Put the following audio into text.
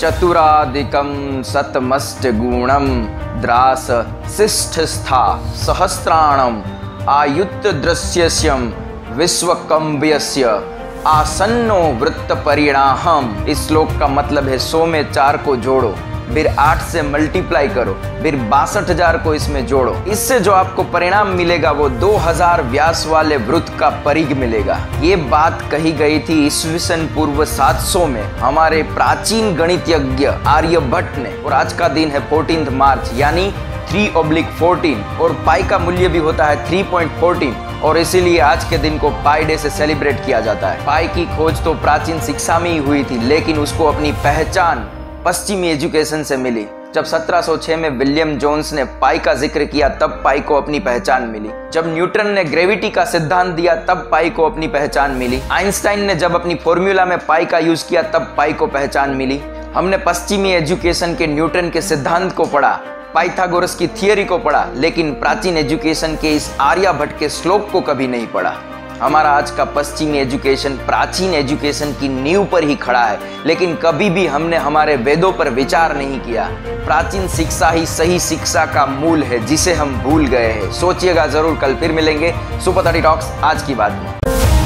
चतुरादिकं सतमष्टगुणं द्रास शिष्ठस्था सहस्राणम आयुत्तदृश्यस्यम विश्वकम्भ्यस्य आसन्नो वृत्त परिणाहम। इस श्लोक का मतलब है 100 में 4 को जोड़ो, फिर 8 से मल्टीप्लाई करो, फिर 62,000 को इसमें जोड़ो। इससे जो आपको परिणाम मिलेगा वो 2000 व्यास वाले वृत्त का परिघ मिलेगा। ये बात कही गई थी ईस्वीसन पूर्व 700 में हमारे प्राचीन गणितज्ञ आर्यभट्ट ने। और आज का दिन है 14 मार्च यानी 3/14 और पाई का मूल्य भी होता है 3.14 और इसीलिए आज के दिन को पाई डे से सेलिब्रेट किया जाता है। पाई की खोज तो प्राचीन शिक्षा में ही हुई थी, लेकिन उसको अपनी पहचान पश्चिमी एजुकेशन से मिली। जब 1706 में विलियम जोन्स ने पाई का जिक्र किया तब पाई को अपनी पहचान मिली। जब न्यूटन ने ग्रेविटी का सिद्धांत दिया तब पाई को अपनी पहचान मिली। आइंस्टाइन ने जब अपनी फॉर्मूला में पाई का यूज किया तब पाई को पहचान मिली। हमने पश्चिमी एजुकेशन के न्यूटन के सिद्धांत को पढ़ा, पाइथागोरस की थियरी को पढ़ा, लेकिन प्राचीन एजुकेशन के इस आर्यभट्ट के श्लोक को कभी नहीं पढ़ा। हमारा आज का पश्चिमी एजुकेशन प्राचीन एजुकेशन की नींव पर ही खड़ा है, लेकिन कभी भी हमने हमारे वेदों पर विचार नहीं किया। प्राचीन शिक्षा ही सही शिक्षा का मूल है जिसे हम भूल गए हैं। सोचिएगा जरूर। कल फिर मिलेंगे सुपर 30 टॉक्स आज की बात में।